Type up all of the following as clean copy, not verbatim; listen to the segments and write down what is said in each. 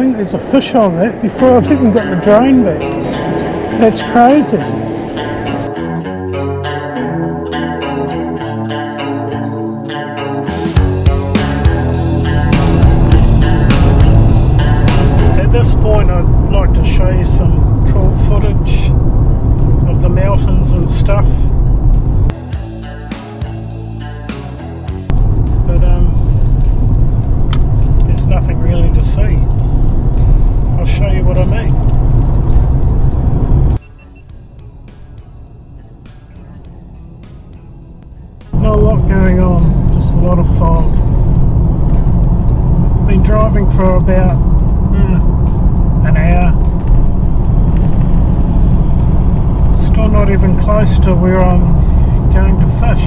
think there's a fish on that before I've even got the drone back. That's crazy. At this point I'd like to show you some cool footage of the mountains and stuff. But there's nothing really to see. I'll show you what I mean. Not a lot going on, just a lot of fog. Been driving for about an hour. Still not even close to where I'm going to fish.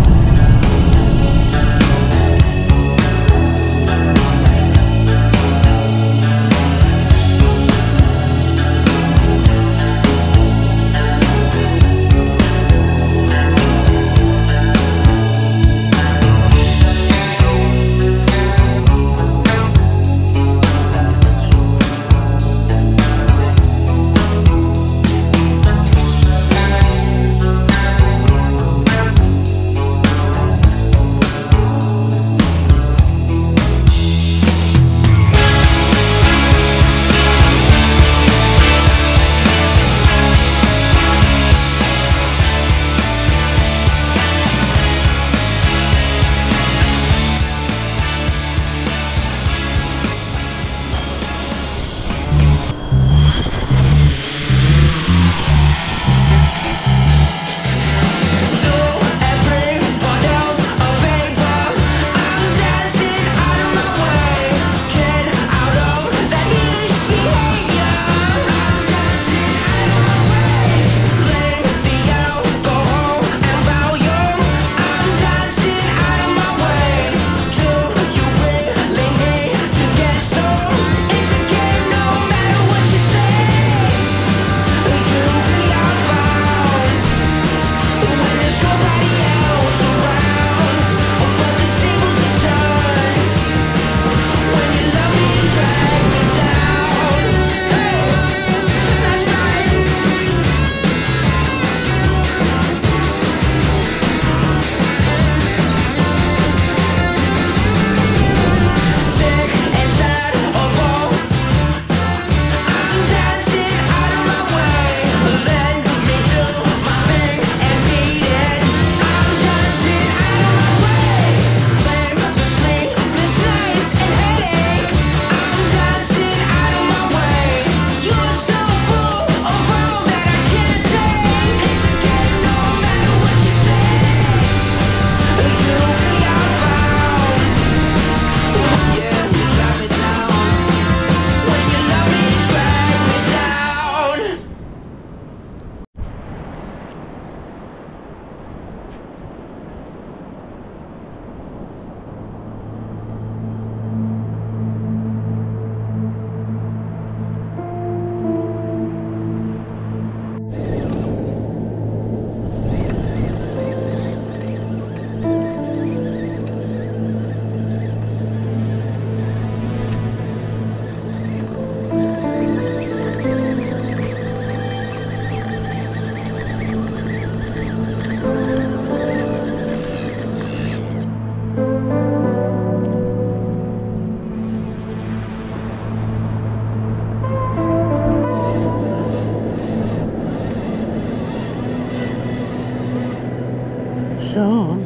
Sean.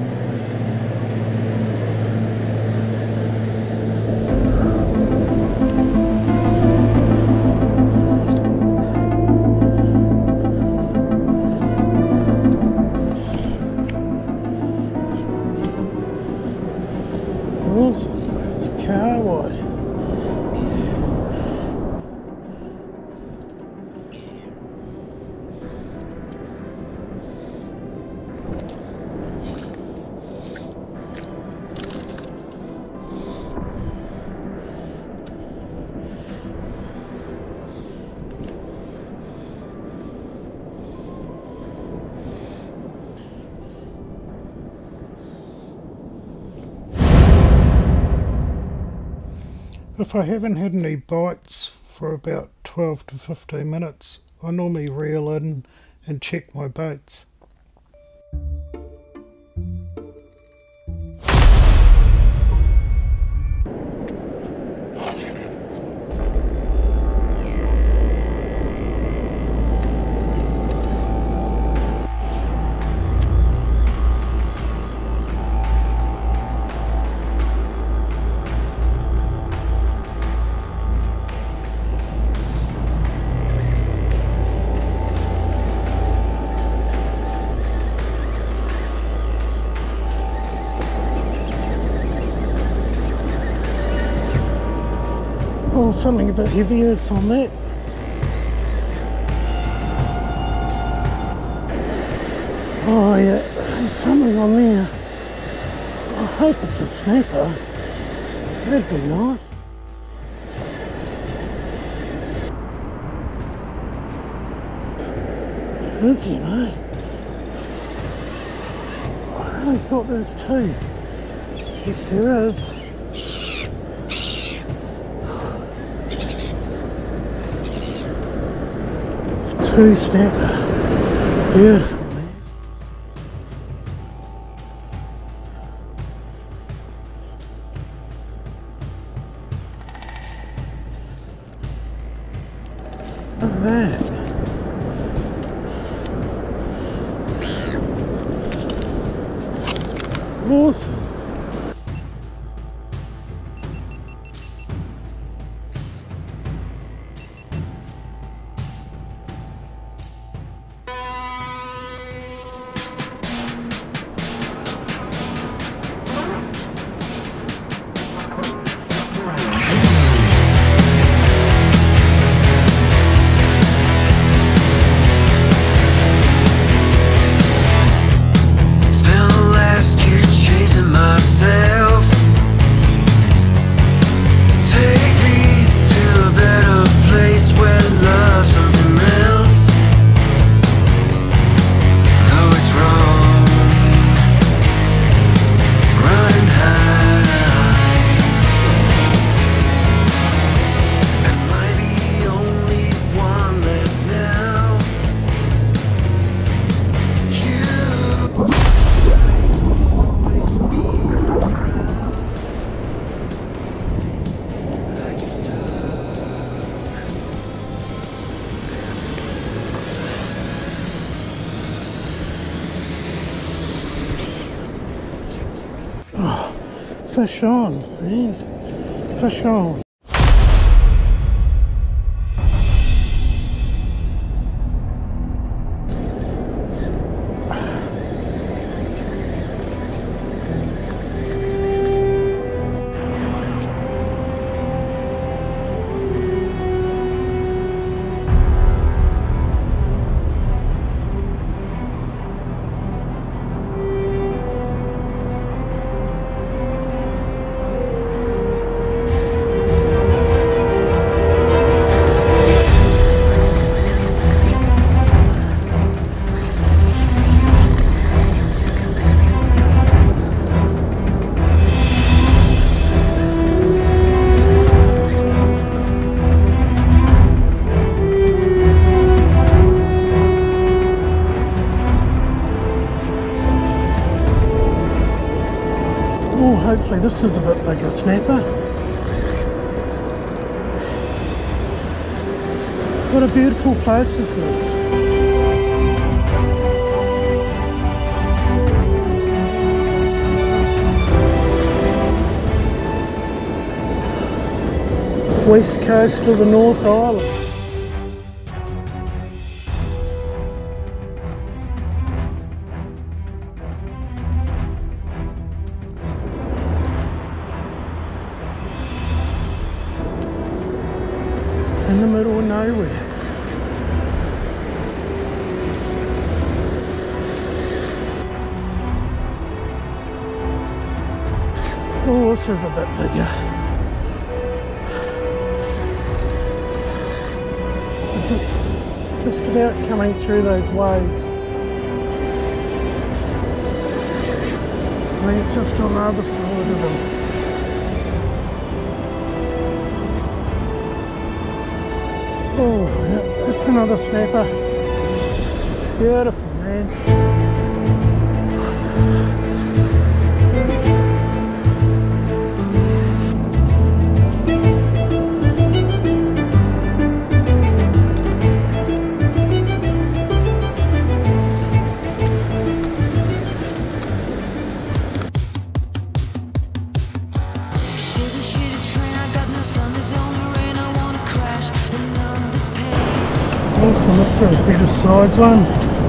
Awesome. It's car wide. If I haven't had any bites for about 12 to 15 minutes, I normally reel in and check my baits. Oh, something a bit heavier is on that. Oh yeah, there's something on there. I hope it's a snapper. That'd be nice. It is, you know. I really thought there was two. Yes, there is. Two snapper. Beautiful, man. Look at that. Awesome. Fish on, man. Fish on. Oh, hopefully this is a bit bigger snapper. What a beautiful place this is. West coast of the North Island. In the middle of nowhere. Oh, this is a bit bigger. Just about coming through those waves. I think it's just on the other side of them. Oh, yeah, that's another snapper. Beautiful, man. Awesome, that's a bit of sides one.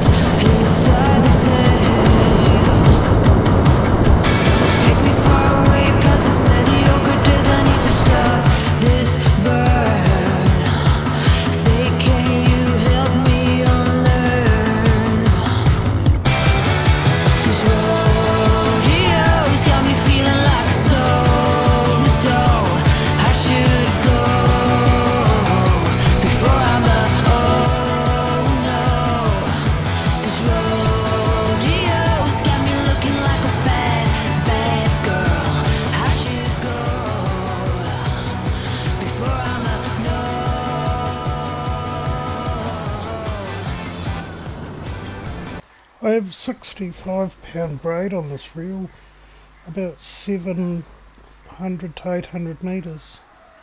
I have 65-pound braid on this reel, about 700 to 800 metres.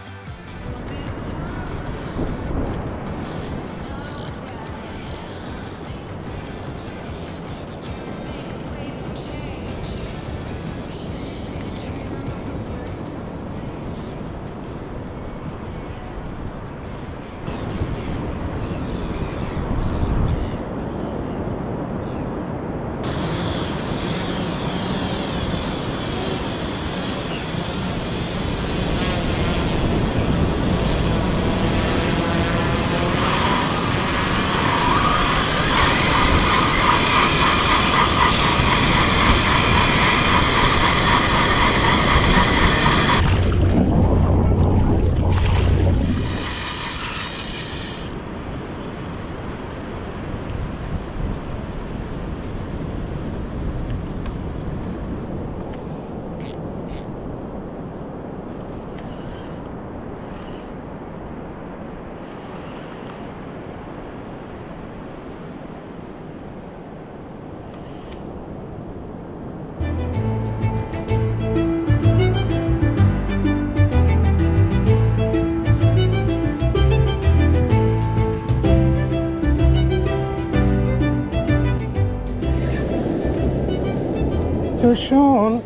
Fish on.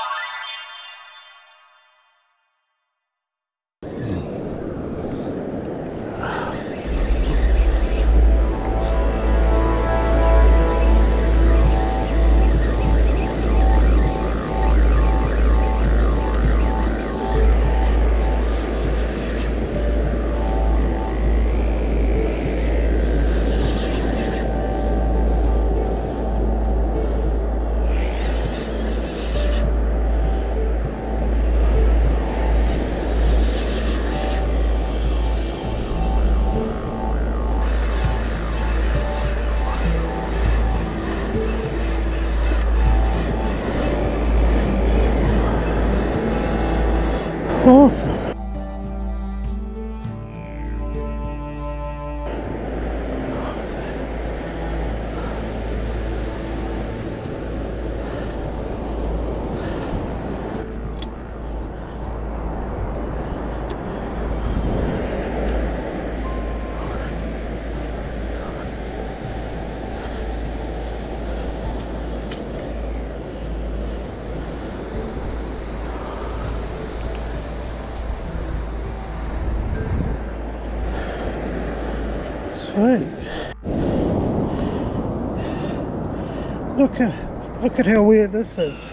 Awesome. Sweet. Look at how weird this is.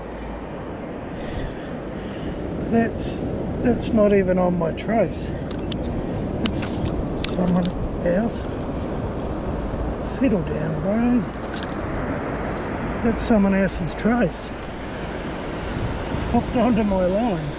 That's not even on my trace. It's someone else. Settle down, bro. That's someone else's trace. Hooked onto my line.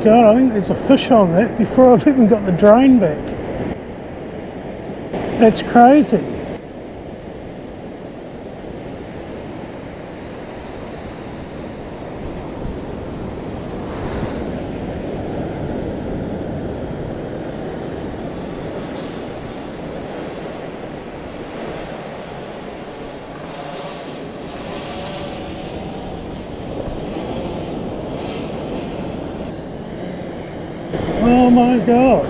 God, I think there's a fish on that before I've even got the drone back. That's crazy. Oh my God.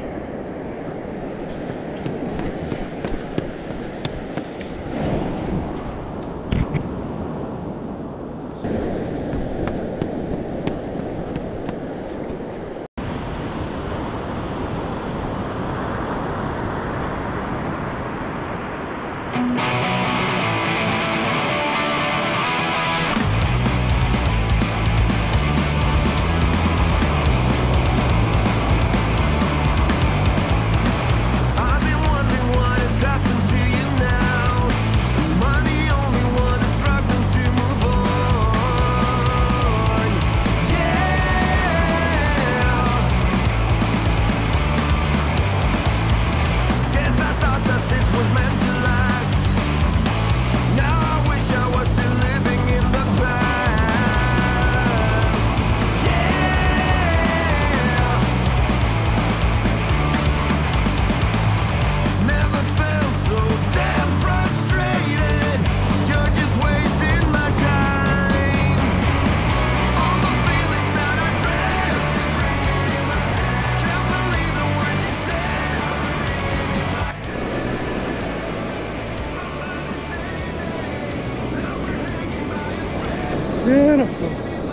Beautiful.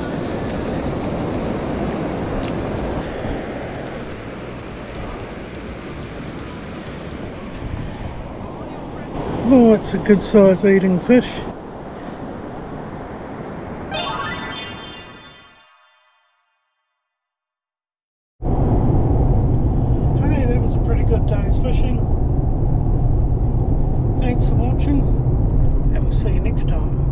Oh, it's a good size eating fish. Hey, that was a pretty good day's fishing. Thanks for watching, and we'll see you next time.